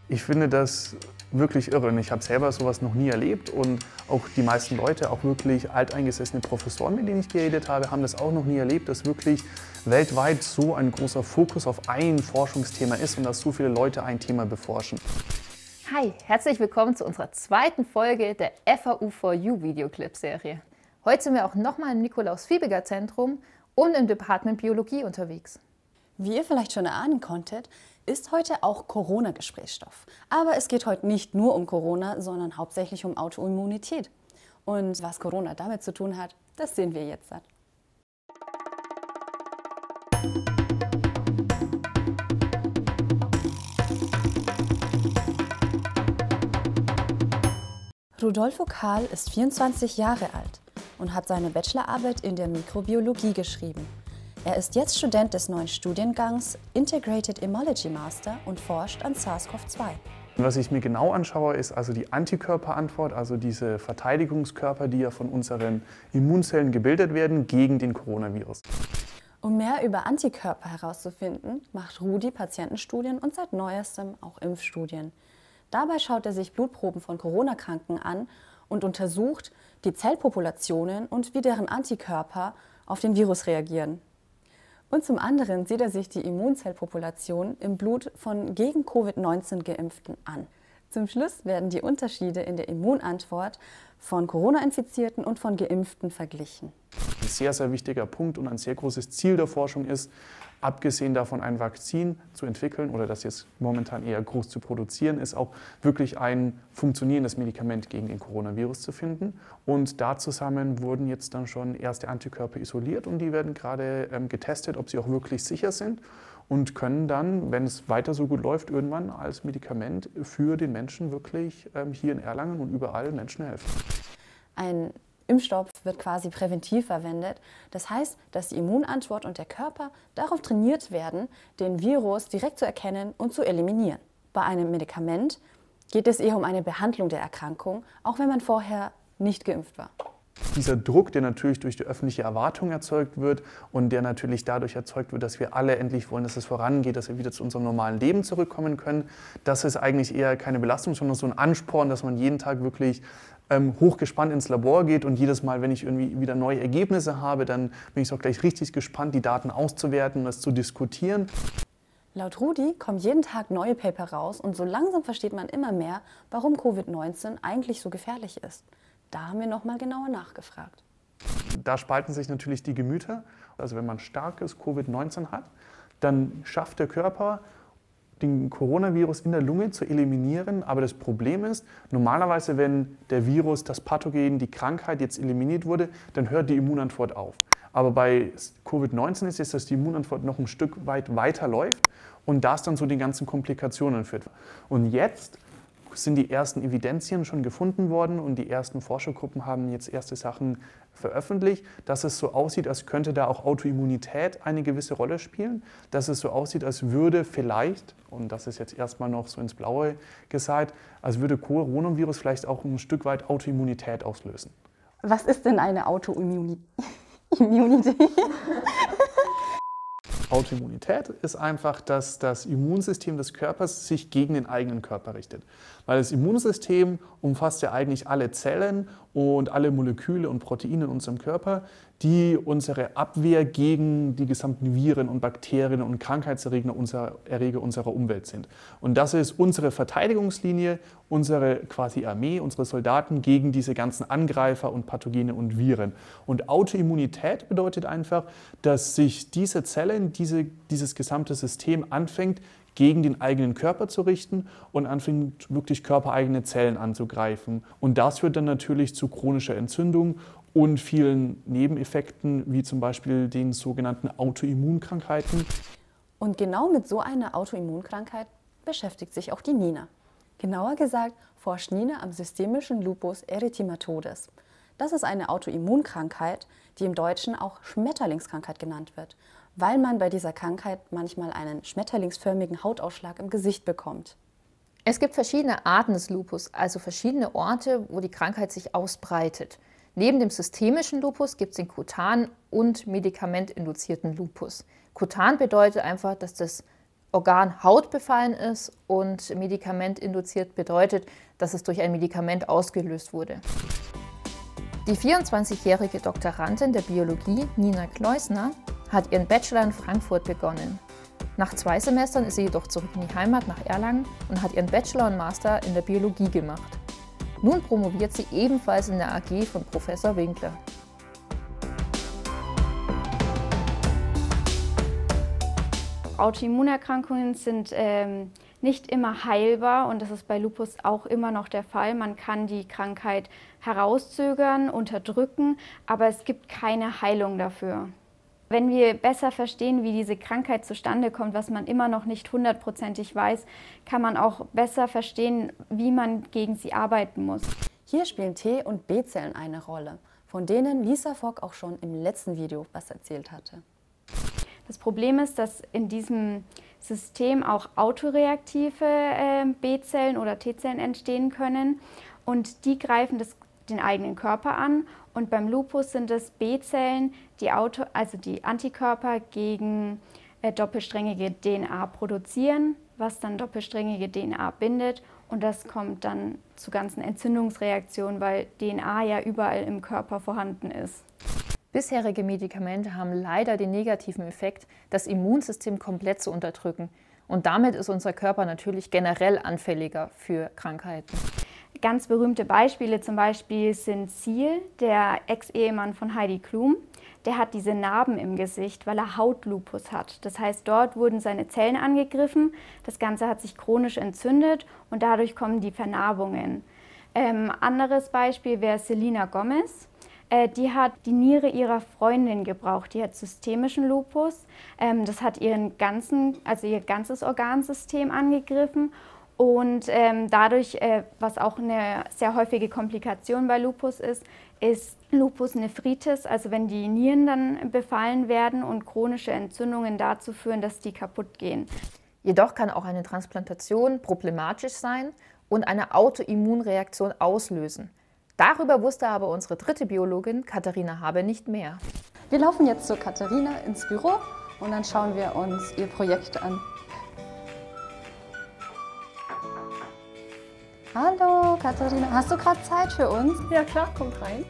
Ich finde das wirklich irre. Und ich habe selber sowas noch nie erlebt und auch die meisten Leute, auch wirklich alteingesessene Professoren, mit denen ich geredet habe, haben das auch noch nie erlebt, dass wirklich weltweit so ein großer Fokus auf ein Forschungsthema ist und dass so viele Leute ein Thema beforschen. Hi, herzlich willkommen zu unserer zweiten Folge der FAU4U Videoclip-Serie. Heute sind wir auch nochmal im Nikolaus-Fibiger-Zentrum und im Department Biologie unterwegs. Wie ihr vielleicht schon erahnen konntet, ist heute auch Corona-Gesprächsstoff. Aber es geht heute nicht nur um Corona, sondern hauptsächlich um Autoimmunität. Und was Corona damit zu tun hat, das sehen wir jetzt. Rudolfo Karl ist 24 Jahre alt und hat seine Bachelorarbeit in der Mikrobiologie geschrieben. Er ist jetzt Student des neuen Studiengangs Integrated Immunology Master und forscht an SARS-CoV-2. Was ich mir genau anschaue, ist also die Antikörperantwort, also diese Verteidigungskörper, die ja von unseren Immunzellen gebildet werden gegen den Coronavirus. Um mehr über Antikörper herauszufinden, macht Rudi Patientenstudien und seit neuestem auch Impfstudien. Dabei schaut er sich Blutproben von Corona-Kranken an und untersucht die Zellpopulationen und wie deren Antikörper auf den Virus reagieren. Und zum anderen sieht er sich die Immunzellpopulation im Blut von gegen Covid-19 Geimpften an. Zum Schluss werden die Unterschiede in der Immunantwort von Corona-Infizierten und von Geimpften verglichen. Ein sehr, sehr wichtiger Punkt und ein sehr großes Ziel der Forschung ist, abgesehen davon ein Vakzin zu entwickeln oder das jetzt momentan eher groß zu produzieren, ist auch wirklich ein funktionierendes Medikament gegen den Coronavirus zu finden. Und da zusammen wurden jetzt dann schon erste Antikörper isoliert und die werden gerade getestet, ob sie auch wirklich sicher sind und können dann, wenn es weiter so gut läuft, irgendwann als Medikament für den Menschen wirklich hier in Erlangen und überall Menschen helfen. Ein Impfstoff wird quasi präventiv verwendet. Das heißt, dass die Immunantwort und der Körper darauf trainiert werden, den Virus direkt zu erkennen und zu eliminieren. Bei einem Medikament geht es eher um eine Behandlung der Erkrankung, auch wenn man vorher nicht geimpft war. Dieser Druck, der natürlich durch die öffentliche Erwartung erzeugt wird und der natürlich dadurch erzeugt wird, dass wir alle endlich wollen, dass es vorangeht, dass wir wieder zu unserem normalen Leben zurückkommen können, das ist eigentlich eher keine Belastung, sondern so ein Ansporn, dass man jeden Tag wirklich hochgespannt ins Labor geht und jedes Mal, wenn ich irgendwie wieder neue Ergebnisse habe, dann bin ich auch gleich richtig gespannt, die Daten auszuwerten und das zu diskutieren. Laut Rudi kommen jeden Tag neue Paper raus und so langsam versteht man immer mehr, warum Covid-19 eigentlich so gefährlich ist. Da haben wir nochmal genauer nachgefragt. Da spalten sich natürlich die Gemüter. Also wenn man starkes Covid-19 hat, dann schafft der Körper, den Coronavirus in der Lunge zu eliminieren. Aber das Problem ist, normalerweise, wenn der Virus, das Pathogen, die Krankheit jetzt eliminiert wurde, dann hört die Immunantwort auf. Aber bei Covid-19 ist es, dass die Immunantwort noch ein Stück weit weiterläuft und das dann zu den ganzen Komplikationen führt. Und jetzt sind die ersten Evidenzien schon gefunden worden und die ersten Forschergruppen haben jetzt erste Sachen veröffentlicht, dass es so aussieht, als könnte da auch Autoimmunität eine gewisse Rolle spielen, dass es so aussieht, als würde vielleicht, und das ist jetzt erstmal noch so ins Blaue gesagt, als würde Coronavirus vielleicht auch ein Stück weit Autoimmunität auslösen. Was ist denn eine Autoimmunität? Autoimmunität ist einfach, dass das Immunsystem des Körpers sich gegen den eigenen Körper richtet. Weil das Immunsystem umfasst ja eigentlich alle Zellen und alle Moleküle und Proteine in unserem Körper, die unsere Abwehr gegen die gesamten Viren und Bakterien und Krankheitserreger unserer Umwelt sind. Und das ist unsere Verteidigungslinie, unsere quasi Armee, unsere Soldaten gegen diese ganzen Angreifer und Pathogene und Viren. Und Autoimmunität bedeutet einfach, dass sich diese Zellen, dieses gesamte System anfängt, gegen den eigenen Körper zu richten und anfängt wirklich körpereigene Zellen anzugreifen. Und das führt dann natürlich zu chronischer Entzündung und vielen Nebeneffekten, wie zum Beispiel den sogenannten Autoimmunkrankheiten. Und genau mit so einer Autoimmunkrankheit beschäftigt sich auch die Nina. Genauer gesagt forscht Nina am systemischen Lupus erythematodes. Das ist eine Autoimmunkrankheit, die im Deutschen auch Schmetterlingskrankheit genannt wird, weil man bei dieser Krankheit manchmal einen schmetterlingsförmigen Hautausschlag im Gesicht bekommt. Es gibt verschiedene Arten des Lupus, also verschiedene Orte, wo die Krankheit sich ausbreitet. Neben dem systemischen Lupus gibt es den kutanen und medikamentinduzierten Lupus. Kutan bedeutet einfach, dass das Organ Haut befallen ist und medikamentinduziert bedeutet, dass es durch ein Medikament ausgelöst wurde. Die 24-jährige Doktorandin der Biologie, Nina Kleusner, hat ihren Bachelor in Frankfurt begonnen. Nach 2 Semestern ist sie jedoch zurück in die Heimat nach Erlangen und hat ihren Bachelor und Master in der Biologie gemacht. Nun promoviert sie ebenfalls in der AG von Professor Winkler. Autoimmunerkrankungen sind nicht immer heilbar und das ist bei Lupus auch immer noch der Fall. Man kann die Krankheit herauszögern, unterdrücken, aber es gibt keine Heilung dafür. Wenn wir besser verstehen, wie diese Krankheit zustande kommt, was man immer noch nicht hundertprozentig weiß, kann man auch besser verstehen, wie man gegen sie arbeiten muss. Hier spielen T- und B-Zellen eine Rolle, von denen Lisa Vock auch schon im letzten Video was erzählt hatte. Das Problem ist, dass in diesem System auch autoreaktive B-Zellen oder T-Zellen entstehen können und die greifen den eigenen Körper an. Und beim Lupus sind es B-Zellen, die Antikörper gegen doppelsträngige DNA produzieren, was dann doppelsträngige DNA bindet. Und das kommt dann zu ganzen Entzündungsreaktionen, weil DNA ja überall im Körper vorhanden ist. Bisherige Medikamente haben leider den negativen Effekt, das Immunsystem komplett zu unterdrücken. Und damit ist unser Körper natürlich generell anfälliger für Krankheiten. Ganz berühmte Beispiele zum Beispiel sind Seal, der Ex-Ehemann von Heidi Klum. Der hat diese Narben im Gesicht, weil er Hautlupus hat. Das heißt, dort wurden seine Zellen angegriffen, das Ganze hat sich chronisch entzündet und dadurch kommen die Vernarbungen. Anderes Beispiel wäre Selena Gomez. Die hat die Niere ihrer Freundin gebraucht, die hat systemischen Lupus. Das hat ihr ganzes Organsystem angegriffen. Und dadurch, was auch eine sehr häufige Komplikation bei Lupus ist Lupus Nephritis, also wenn die Nieren dann befallen werden und chronische Entzündungen dazu führen, dass die kaputt gehen. Jedoch kann auch eine Transplantation problematisch sein und eine Autoimmunreaktion auslösen. Darüber wusste aber unsere dritte Biologin Katharina Habe nicht mehr. Wir laufen jetzt zu Katharina ins Büro und dann schauen wir uns ihr Projekt an. Hallo Katharina, hast du gerade Zeit für uns? Ja klar, kommt rein.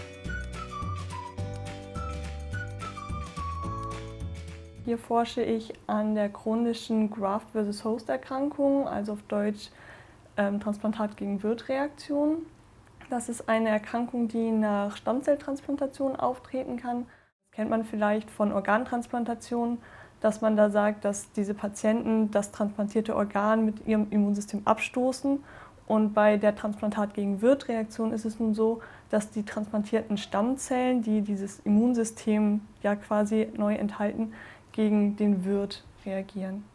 Hier forsche ich an der chronischen Graft-versus-Host-Erkrankung, also auf Deutsch Transplantat gegen Wirt-Reaktion. Das ist eine Erkrankung, die nach Stammzelltransplantation auftreten kann. Das kennt man vielleicht von Organtransplantationen, dass man da sagt, dass diese Patienten das transplantierte Organ mit ihrem Immunsystem abstoßen. Und bei der Transplantat gegen Wirt-Reaktion ist es nun so, dass die transplantierten Stammzellen, die dieses Immunsystem ja quasi neu enthalten, gegen den Wirt reagieren.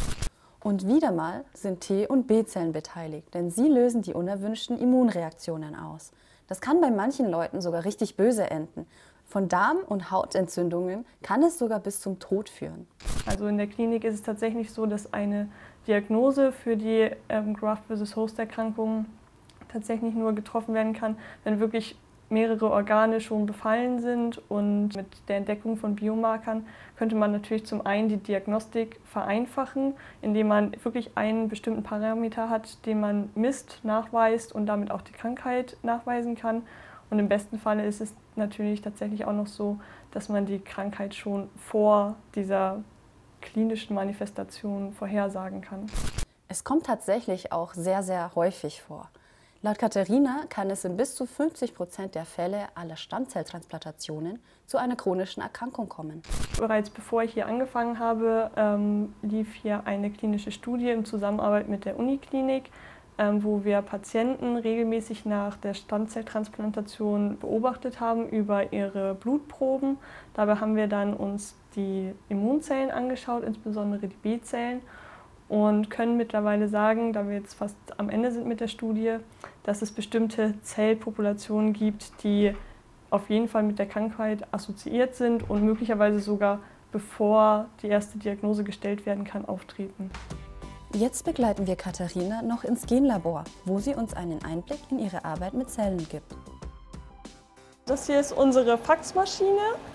Und wieder mal sind T- und B-Zellen beteiligt, denn sie lösen die unerwünschten Immunreaktionen aus. Das kann bei manchen Leuten sogar richtig böse enden. Von Darm- und Hautentzündungen kann es sogar bis zum Tod führen. Also in der Klinik ist es tatsächlich so, dass eine Diagnose für die Graft-versus-Host-Erkrankung tatsächlich nur getroffen werden kann, wenn wirklich mehrere Organe schon befallen sind. Und mit der Entdeckung von Biomarkern könnte man natürlich zum einen die Diagnostik vereinfachen, indem man wirklich einen bestimmten Parameter hat, den man misst, nachweist und damit auch die Krankheit nachweisen kann. Und im besten Falle ist es natürlich tatsächlich auch noch so, dass man die Krankheit schon vor dieser klinischen Manifestation vorhersagen kann. Es kommt tatsächlich auch sehr, sehr häufig vor. Laut Katharina kann es in bis zu 50% der Fälle aller Stammzelltransplantationen zu einer chronischen Erkrankung kommen. Bereits bevor ich hier angefangen habe, lief hier eine klinische Studie in Zusammenarbeit mit der Uniklinik, wo wir Patienten regelmäßig nach der Stammzelltransplantation beobachtet haben über ihre Blutproben. Dabei haben wir dann uns die Immunzellen angeschaut, insbesondere die B-Zellen, und können mittlerweile sagen, da wir jetzt fast am Ende sind mit der Studie, dass es bestimmte Zellpopulationen gibt, die auf jeden Fall mit der Krankheit assoziiert sind und möglicherweise sogar, bevor die erste Diagnose gestellt werden kann, auftreten. Jetzt begleiten wir Katharina noch ins Genlabor, wo sie uns einen Einblick in ihre Arbeit mit Zellen gibt. Das hier ist unsere Faxmaschine.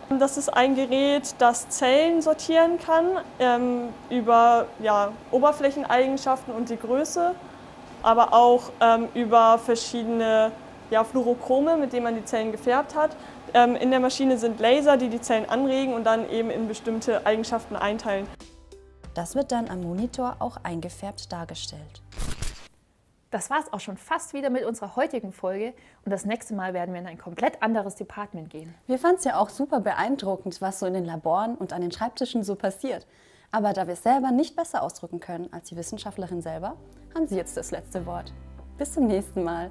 Das ist ein Gerät, das Zellen sortieren kann über Oberflächeneigenschaften und die Größe, aber auch über verschiedene Fluorochrome, mit denen man die Zellen gefärbt hat. In der Maschine sind Laser, die die Zellen anregen und dann eben in bestimmte Eigenschaften einteilen. Das wird dann am Monitor auch eingefärbt dargestellt. Das war es auch schon fast wieder mit unserer heutigen Folge und das nächste Mal werden wir in ein komplett anderes Department gehen. Wir fanden es ja auch super beeindruckend, was so in den Laboren und an den Schreibtischen so passiert. Aber da wir es selber nicht besser ausdrücken können als die Wissenschaftlerin selber, haben Sie jetzt das letzte Wort. Bis zum nächsten Mal.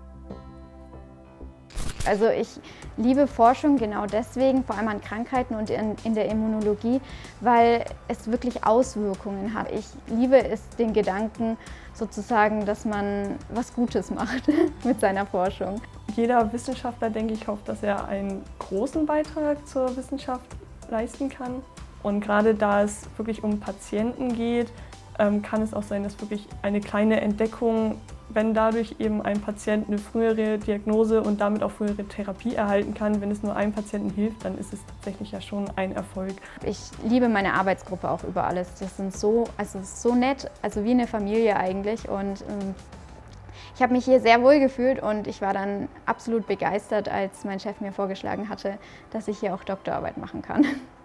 Also ich liebe Forschung genau deswegen, vor allem an Krankheiten und in der Immunologie, weil es wirklich Auswirkungen hat. Ich liebe es, den Gedanken sozusagen, dass man was Gutes macht mit seiner Forschung. Jeder Wissenschaftler, denke ich, hofft, dass er einen großen Beitrag zur Wissenschaft leisten kann. Und gerade da es wirklich um Patienten geht, kann es auch sein, dass wirklich eine kleine Entdeckung, wenn dadurch eben ein Patient eine frühere Diagnose und damit auch frühere Therapie erhalten kann, wenn es nur einem Patienten hilft, dann ist es tatsächlich ja schon ein Erfolg. Ich liebe meine Arbeitsgruppe auch über alles. Das sind so nett, also wie eine Familie eigentlich. Und ich habe mich hier sehr wohl gefühlt und ich war dann absolut begeistert, als mein Chef mir vorgeschlagen hatte, dass ich hier auch Doktorarbeit machen kann.